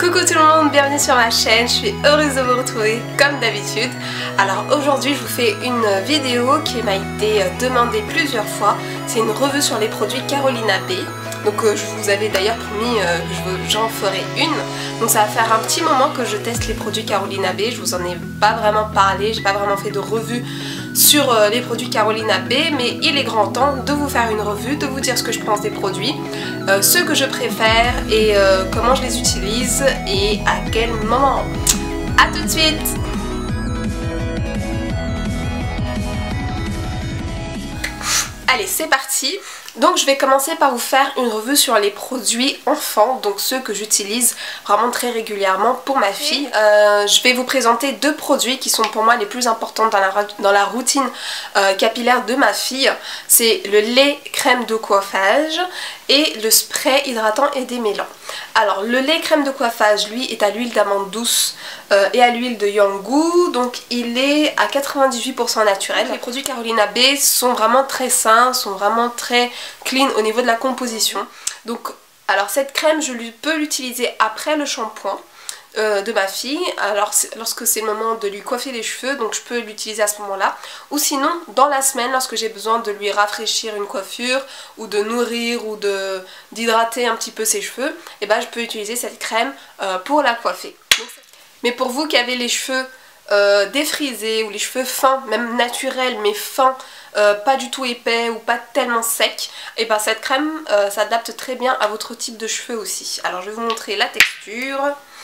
Coucou tout le monde, bienvenue sur ma chaîne, je suis heureuse de vous retrouver comme d'habitude. Alors aujourd'hui je vous fais une vidéo qui m'a été demandée plusieurs fois. C'est une revue sur les produits Carolina Bae. Donc je vous avais d'ailleurs promis que j'en ferai une. Donc ça va faire un petit moment que je teste les produits Carolina Bae. Je vous en ai pas vraiment parlé, j'ai pas vraiment fait de revue sur les produits Carolina Bae, mais il est grand temps de vous faire une revue, de vous dire ce que je pense des produits, ceux que je préfère et comment je les utilise et à quel moment. A tout de suite. Allez, c'est parti. Donc je vais commencer par vous faire une revue sur les produits enfants, donc ceux que j'utilise vraiment très régulièrement pour ma fille. Je vais vous présenter deux produits qui sont pour moi les plus importants dans la routine capillaire de ma fille. C'est le lait crème de coiffage et le spray hydratant et démêlant. Alors le lait crème de coiffage, lui, est à l'huile d'amande douce et à l'huile de Yanggu, donc il est à 98% naturel. Les produits Carolina Bae sont vraiment très sains, sont vraiment très clean au niveau de la composition. Donc alors cette crème je peux l'utiliser après le shampoing de ma fille, alors lorsque c'est le moment de lui coiffer les cheveux, donc je peux l'utiliser à ce moment là, ou sinon dans la semaine lorsque j'ai besoin de lui rafraîchir une coiffure ou de nourrir ou d'hydrater un petit peu ses cheveux, et ben je peux utiliser cette crème pour la coiffer. Mais pour vous qui avez les cheveux défrisés ou les cheveux fins, même naturels mais fins, pas du tout épais ou pas tellement secs, et ben cette crème s'adapte très bien à votre type de cheveux aussi. Alors je vais vous montrer la texture.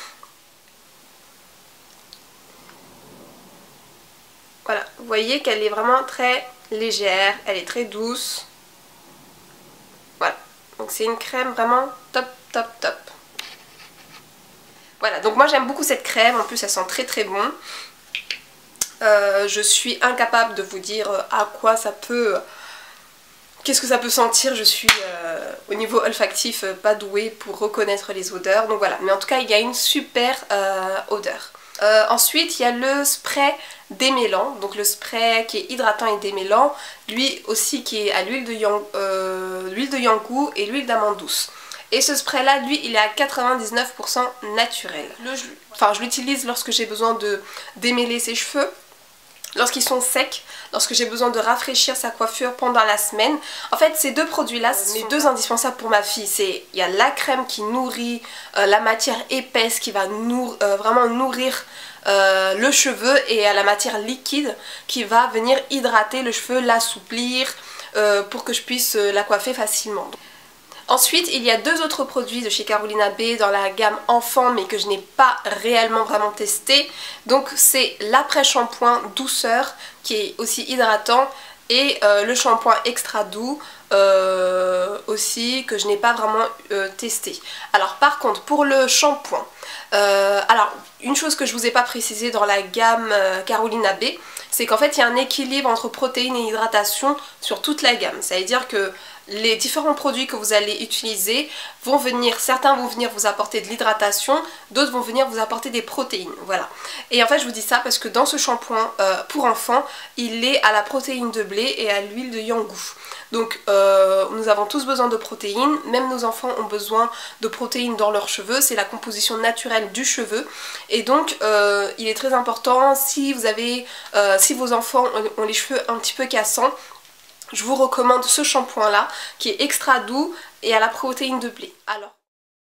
Voilà, vous voyez qu'elle est vraiment très légère, elle est très douce. Voilà, donc c'est une crème vraiment top top top. Voilà, donc moi j'aime beaucoup cette crème, en plus elle sent très très bon. Je suis incapable de vous dire à quoi ça peut... Qu'est-ce que ça peut sentir, je suis au niveau olfactif pas douée pour reconnaître les odeurs. Donc voilà, mais en tout cas il y a une super odeur. Ensuite il y a le spray démêlant, donc le spray qui est hydratant et démêlant, lui aussi qui est à l'huile de Yanggu et l'huile d'amande douce. Et ce spray là, lui, il est à 99% naturel. Je l'utilise lorsque j'ai besoin de démêler ses cheveux, lorsqu'ils sont secs, lorsque j'ai besoin de rafraîchir sa coiffure pendant la semaine. En fait, ces deux produits-là, mes deux indispensables pour ma fille. Il y a la crème qui nourrit la matière épaisse, qui va vraiment nourrir le cheveu, et il y a la matière liquide qui va venir hydrater le cheveu, l'assouplir pour que je puisse la coiffer facilement. Ensuite, il y a deux autres produits de chez Carolina Bae dans la gamme enfant, mais que je n'ai pas réellement vraiment testé. Donc c'est l'après-shampoing douceur qui est aussi hydratant, et le shampoing extra doux aussi, que je n'ai pas vraiment testé. Alors par contre pour le shampoing, alors une chose que je vous ai pas précisé dans la gamme Carolina Bae, c'est qu'en fait il y a un équilibre entre protéines et hydratation sur toute la gamme. Ça veut dire que les différents produits que vous allez utiliser vont venir, certains vont venir vous apporter de l'hydratation, d'autres vont venir vous apporter des protéines, voilà. Et en fait je vous dis ça parce que dans ce shampoing pour enfants, il est à la protéine de blé et à l'huile de Yanggu. Donc nous avons tous besoin de protéines, même nos enfants ont besoin de protéines dans leurs cheveux, c'est la composition naturelle du cheveu. Et donc il est très important, si vos enfants ont les cheveux un petit peu cassants, je vous recommande ce shampoing là qui est extra doux et à la protéine de blé. Alors,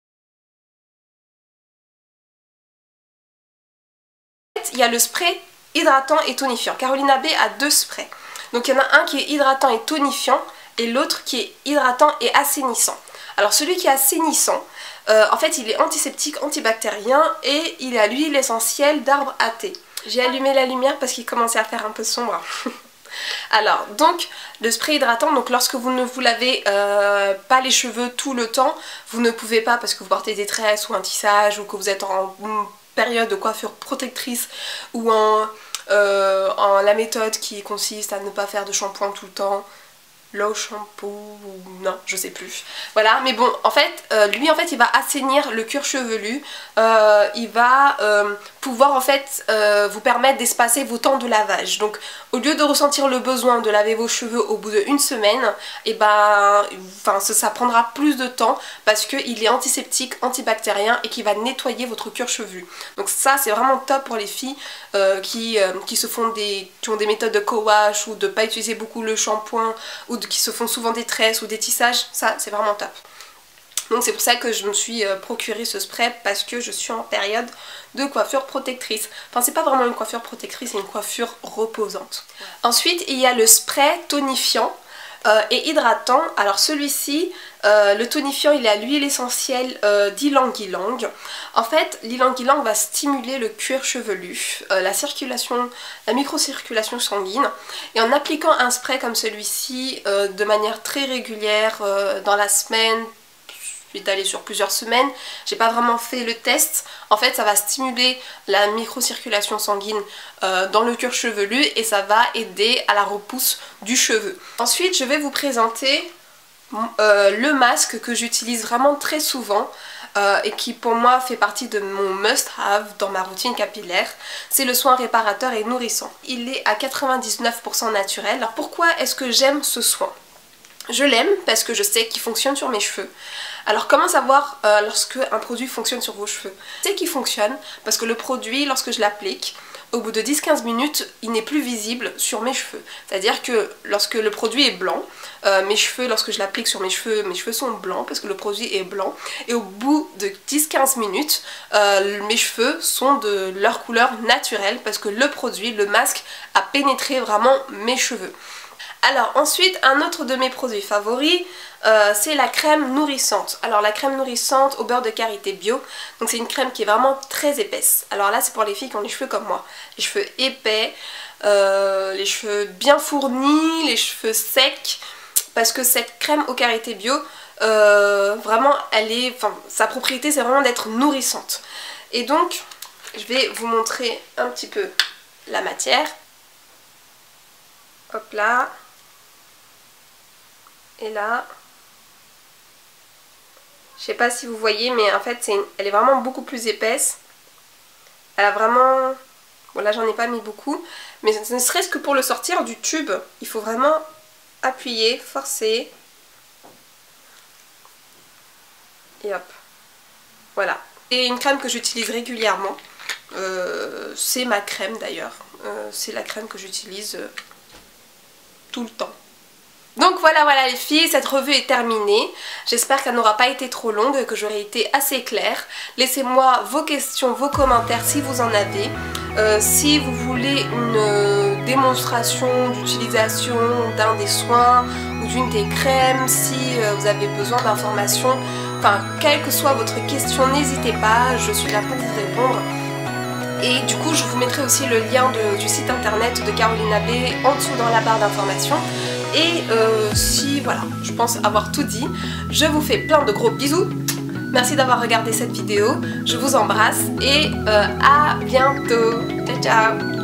il y a le spray hydratant et tonifiant. Carolina Bae a deux sprays. Donc il y en a un qui est hydratant et tonifiant et l'autre qui est hydratant et assainissant. Alors celui qui est assainissant, en fait il est antiseptique, antibactérien et il est à l'huile essentielle d'arbre à thé. J'ai allumé la lumière parce qu'il commençait à faire un peu sombre. Alors donc le spray hydratant, donc lorsque vous ne vous lavez pas les cheveux tout le temps, vous ne pouvez pas parce que vous portez des tresses ou un tissage ou que vous êtes en période de coiffure protectrice ou en la méthode qui consiste à ne pas faire de shampoing tout le temps, low shampoo ou non, je sais plus. Voilà, mais bon, en fait, lui en fait il va assainir le cuir chevelu, il va pouvoir en fait vous permettre d'espacer vos temps de lavage. Donc au lieu de ressentir le besoin de laver vos cheveux au bout d'une semaine, et ça prendra plus de temps parce qu'il est antiseptique, antibactérien et qui va nettoyer votre cuir chevelu. Donc ça c'est vraiment top pour les filles qui ont des méthodes de co-wash ou de pas utiliser beaucoup le shampoing ou qui se font souvent des tresses ou des tissages. Ça c'est vraiment top. Donc c'est pour ça que je me suis procuré ce spray parce que je suis en période de coiffure protectrice. Enfin c'est pas vraiment une coiffure protectrice, c'est une coiffure reposante. Ouais. Ensuite il y a le spray tonifiant et hydratant. Alors celui-ci, le tonifiant il est à l'huile essentielle d'ylang-ylang. En fait l'ylang-ylang va stimuler le cuir chevelu, la microcirculation sanguine. Et en appliquant un spray comme celui-ci de manière très régulière dans la semaine, étalé sur plusieurs semaines, j'ai pas vraiment fait le test. En fait ça va stimuler la microcirculation sanguine dans le cuir chevelu et ça va aider à la repousse du cheveu. Ensuite je vais vous présenter le masque que j'utilise vraiment très souvent et qui pour moi fait partie de mon must-have dans ma routine capillaire. C'est le soin réparateur et nourrissant. Il est à 99% naturel. Alors pourquoi est-ce que j'aime ce soin ? Je l'aime parce que je sais qu'il fonctionne sur mes cheveux. Alors comment savoir lorsque un produit fonctionne sur vos cheveux? Je sais qu'il fonctionne parce que le produit, lorsque je l'applique, au bout de 10-15 minutes, il n'est plus visible sur mes cheveux. C'est-à-dire que lorsque le produit est blanc, mes cheveux, lorsque je l'applique sur mes cheveux sont blancs parce que le produit est blanc. Et au bout de 10-15 minutes, mes cheveux sont de leur couleur naturelle parce que le produit, le masque, a pénétré vraiment mes cheveux. Alors ensuite, un autre de mes produits favoris, c'est la crème nourrissante. Alors la crème nourrissante au beurre de karité bio, donc c'est une crème qui est vraiment très épaisse. Alors là c'est pour les filles qui ont les cheveux comme moi, les cheveux épais, les cheveux bien fournis, les cheveux secs, parce que cette crème au karité bio, vraiment sa propriété c'est vraiment d'être nourrissante. Et donc je vais vous montrer un petit peu la matière. Hop là. Et là, je sais pas si vous voyez, mais en fait elle est vraiment beaucoup plus épaisse. Elle a vraiment... Bon là j'en ai pas mis beaucoup, mais ne serait-ce que pour le sortir du tube, il faut vraiment appuyer, forcer. Et hop. Voilà. Et une crème que j'utilise régulièrement. C'est ma crème d'ailleurs. C'est la crème que j'utilise tout le temps. Donc voilà les filles, cette revue est terminée. J'espère qu'elle n'aura pas été trop longue, que j'aurai été assez claire. Laissez-moi vos questions, vos commentaires si vous en avez. Si vous voulez une démonstration d'utilisation d'un des soins ou d'une des crèmes, si vous avez besoin d'informations, enfin quelle que soit votre question, n'hésitez pas, je suis là pour vous répondre. Et du coup je vous mettrai aussi le lien du site internet de Carolina B en dessous dans la barre d'informations. Et si voilà, je pense avoir tout dit, je vous fais plein de gros bisous. Merci d'avoir regardé cette vidéo, je vous embrasse et à bientôt. Ciao ciao.